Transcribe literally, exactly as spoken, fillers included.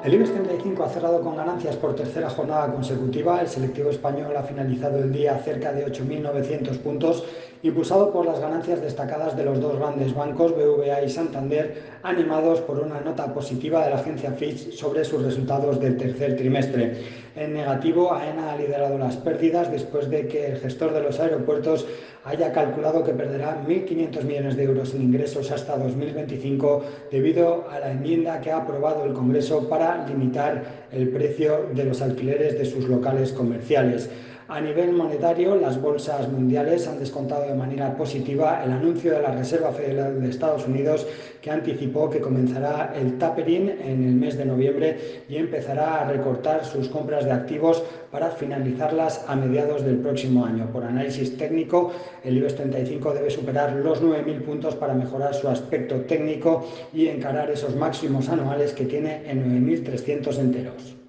El IBEX treinta y cinco ha cerrado con ganancias por tercera jornada consecutiva. El selectivo español ha finalizado el día a cerca de ocho mil novecientos puntos, impulsado por las ganancias destacadas de los dos grandes bancos, B B V A y Santander, animados por una nota positiva de la agencia Fitch sobre sus resultados del tercer trimestre. En negativo, AENA ha liderado las pérdidas después de que el gestor de los aeropuertos haya calculado que perderá mil quinientos millones de euros en ingresos hasta dos mil veinticinco debido a la enmienda que ha aprobado el Congreso para limitar el precio de los alquileres de sus locales comerciales. A nivel monetario, las bolsas mundiales han descontado de manera positiva el anuncio de la Reserva Federal de Estados Unidos, que anticipó que comenzará el tapering en el mes de noviembre y empezará a recortar sus compras de activos para finalizarlas a mediados del próximo año. Por análisis técnico, el IBEX treinta y cinco debe superar los nueve mil puntos para mejorar su aspecto técnico y encarar esos máximos anuales que tiene en nueve mil trescientos enteros.